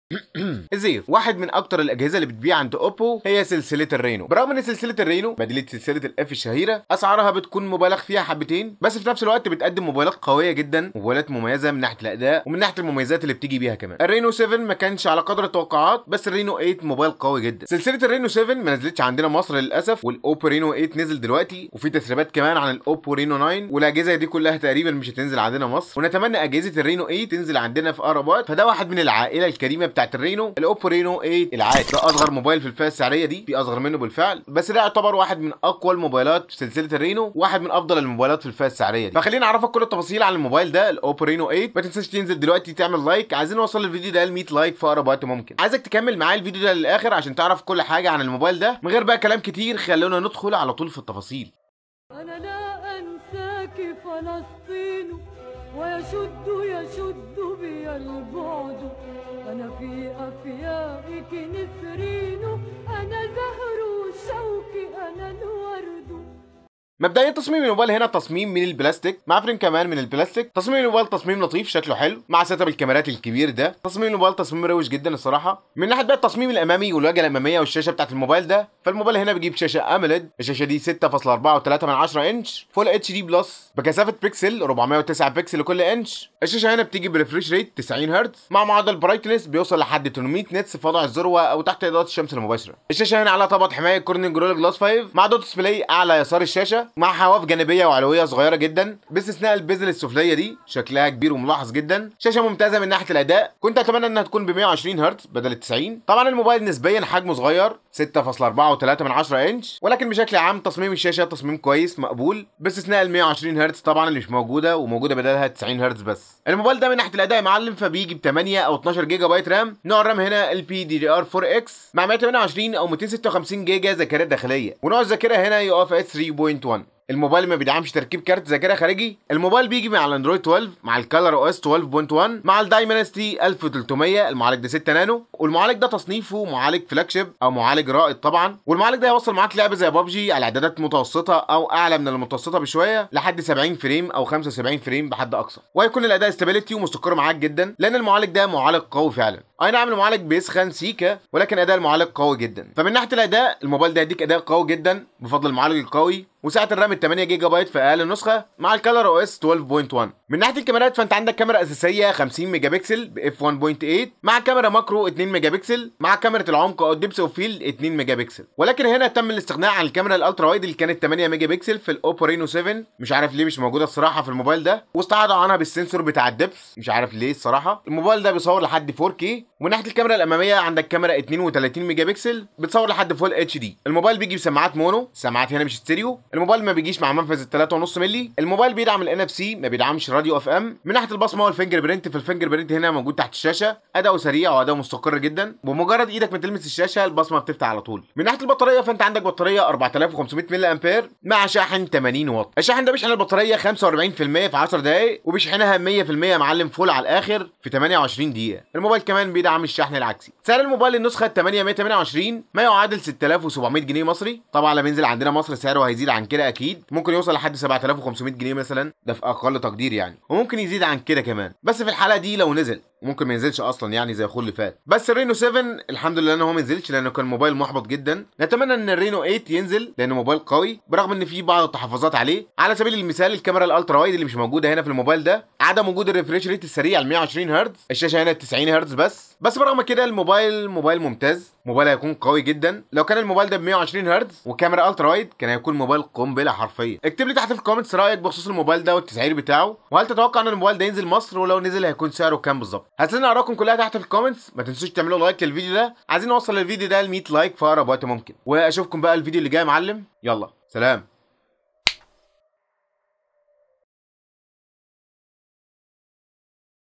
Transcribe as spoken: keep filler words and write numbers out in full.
ازير واحد من اكتر الاجهزه اللي بتبيع عند اوبو هي سلسله الرينو. برغم ان سلسله الرينو بديله سلسله الاف الشهيره اسعارها بتكون مبالغ فيها حبتين، بس في نفس الوقت بتقدم موبايلات قويه جدا، موبايلات مميزه من ناحيه الاداء ومن ناحيه المميزات اللي بتيجي بيها كمان. الرينو سبعة ما كانش على قدر التوقعات، بس الرينو تمانية موبايل قوي جدا. سلسله الرينو سبعة ما نزلتش عندنا مصر للاسف، والاوبو رينو تمانية نزل دلوقتي، وفي تسريبات كمان عن الاوبو رينو تسعة، والاجهزه دي كلها تقريبا مش هتنزل عندنا مصر، ونتمنى اجهزه الرينو تمانية تنزل عندنا في اقرب وقت. فده واحد من العائله الكريمه بتاعت الرينو، الاوبو رينو تمانية العادي. ده اصغر موبايل في الفئه السعريه دي، في اصغر منه بالفعل، بس ده يعتبر واحد من اقوى الموبايلات في سلسله الرينو، واحد من افضل الموبايلات في الفئه السعريه دي. فخليني اعرفك كل التفاصيل عن الموبايل ده الاوبو رينو تمانية. ما تنساش تنزل دلوقتي تعمل لايك، عايزين نوصل الفيديو ده ل مية لايك في اقرب وقت ممكن. عايزك تكمل معايا الفيديو ده للاخر عشان تعرف كل حاجه عن الموبايل ده. من غير بقى كلام كتير خلونا ندخل على طول في التفاصيل. أنا لا أنساك فلسطين ويشد يشد بي البعد، أنا في أفيائك نسرين، أنا زهر الشوك أنا الورد. مبدئيا تصميم الموبايل هنا تصميم من البلاستيك مع فريم كمان من البلاستيك. تصميم الموبايل تصميم لطيف شكله حلو مع سيت اب الكاميرات الكبير ده. تصميم الموبايل تصميم روش جدا الصراحه. من ناحيه بقى التصميم الامامي والواجهه الاماميه والشاشه بتاعت الموبايل ده، فالموبايل هنا بيجيب شاشه اموليد. الشاشه دي ستة فاصلة أربعة وتلاتة من عشرة انش فول اتش دي بلس بكثافه بيكسل أربعمية وتسعة بيكسل لكل انش. الشاشه هنا بتيجي بريفريش ريت تسعين هرتز مع معدل برايتنس بيوصل لحد تمنمية نتس في وضع الذروه او تحت اضاءه الشمس المباشره. الشاشه هنا على طبقه حمايه كورنينج جوريلا جلاس خمسة مع دوت ديسبلاي اعلى يسار الشاشه مع حواف جانبيه وعلويه صغيره جدا باستثناء البيزل السفليه دي، شكلها كبير وملاحظ جدا. شاشه ممتازه من ناحيه الاداء، كنت اتمنى انها تكون ب مية وعشرين هرتز بدل ال تسعين. طبعا الموبايل نسبيا حجمه صغير ستة فاصلة أربعة وتلاتة من عشرة انش، ولكن بشكل عام تصميم الشاشه تصميم كويس مقبول باستثناء ال مية وعشرين هرتز طبعا اللي مش موجوده، وموجوده بدلها تسعين هرتز بس. الموبايل ده من ناحيه الاداء معلم، فبيجي ب تمنية او اتناشر جيجا بايت رام. نوع الرام هنا ال بي دي دي ار أربعة اكس مع مية وتمنية وعشرين او ميتين وستة وخمسين جيجا ذاكره داخليه، ونوع الذاكره هنا يو اف اس تلاتة نقطة واحد. الموبايل ما بيدعمش تركيب كارت ذاكره خارجي. الموبايل بيجي مع الاندرويد اتناشر مع الكالر او اس اتناشر نقطة واحد مع الدايمنستي ألف وتلتمية. المعالج ده ستة نانو، والمعالج ده تصنيفه معالج فلاج شيب او معالج رائد طبعا. والمعالج ده هيوصل معاك لعبه زي بابجي على اعدادات متوسطه او اعلى من المتوسطه بشويه لحد سبعين فريم او خمسة وسبعين فريم بحد اقصى، وهيكون الاداء استابيليتي ومستقر معاك جدا لان المعالج ده معالج قوي فعلا. اي نعم المعالج بيسخن سيكا، ولكن اداء المعالج قوي جدا. فمن ناحيه الاداء الموبايل ده هيديك اداء قوي جدا بفضل المعالج القوي وسعه الرام ال تمنية جيجا بايت في اقل نسخه مع الكالر او اس اتناشر نقطة واحد. من ناحيه الكاميرات فانت عندك كاميرا اساسيه خمسين ميجا بكسل ب اف واحد نقطة تمنية مع كاميرا ماكرو اتنين ميجا بكسل مع كاميرا العمق او الدبس اوف فيلد اتنين ميجا بكسل. ولكن هنا تم الاستغناء عن الكاميرا الالترا وايد اللي كانت تمنية ميجا بكسل في الاوبو رينو سبعة، مش عارف ليه مش موجوده الصراحه في الموبايل ده، واستعاضوا عنها بالسنسور بتاع الدبس، مش عارف ليه الصراحه. الموبايل ده بيصور لحد فور كيه. ومن ناحيه الكاميرا الاماميه عندك كاميرا اتنين وتلاتين ميجا بكسل بتصور لحد فول اتش دي. الموبايل بيجي بسماعات مونو، السماعات هنا مش ستيريو. الموبايل ما بيجيش مع منفذ ال تلاتة ونص مللي. الموبايل بيدعم الان اف سي، ما بيدعمش راديو اف ام. من ناحيه البصمه والفينجر برينت، في الفينجر برينت هنا موجود تحت الشاشه، اداؤه سريع واداؤه مستقر جدا، بمجرد ايدك ما تلمس الشاشه البصمه بتفتح على طول. من ناحيه البطاريه فانت عندك بطاريه أربعة آلاف وخمسمية ملي امبير مع شاحن تمانين واط. الشاحن ده بيشحن البطاريه خمسة وأربعين في المية في عشر دقائق، وبيشحنها مية في المية معلم فول على الاخر في تمنية وعشرين دقيقه. الموبايل كمان بيدعم الشحن العكسي. سعر الموبايل النسخه تمنية مية وتمنية وعشرين ما يعادل ستة آلاف وسبعمية جنيه مصري. طبعا لما ينزل عندنا مصر سعره هيزيد عن كده اكيد، ممكن يوصل لحد سبعة آلاف وخمسمية جنيه مثلا، ده في اقل تقدير يعني، وممكن يزيد عن كده كمان، بس في الحاله دي لو نزل ممكن ما ينزلش اصلا يعني زي اخوه اللي فات. بس الرينو سبعة الحمد لله ان هو ما نزلش لانه كان موبايل محبط جدا. نتمنى ان الرينو تمانية ينزل لانه موبايل قوي برغم ان في بعض التحفظات عليه. على سبيل المثال الكاميرا الالترا وايد اللي مش موجوده هنا في الموبايل ده، عدم وجود الريفريش ريت السريع ال مية وعشرين هرتز. الشاشه هنا تسعين هرتز بس. بس برغم كده الموبايل موبايل ممتاز، موبايل هيكون قوي جدا. لو كان الموبايل ده ب مية وعشرين هرتز وكاميرا الترا وايد كان هيكون موبايل قنبله حرفيا. اكتب لي تحت في الكومنتس رايك بخصوص الموبايل ده والتسعير بتاعه، وهل تتوقع ان الموبايل ده ينزل مصر، ولو نزل هيكون سعره كام بالظبط. هستنى اراءكم كلها تحت في الكومنتس. ما تنسوش تعملوا لايك للفيديو ده، عايزين نوصل للفيديو ده ل مية لايك في اقرب وقت ممكن. واشوفكم بقى الفيديو اللي جاي يا معلم. يلا سلام.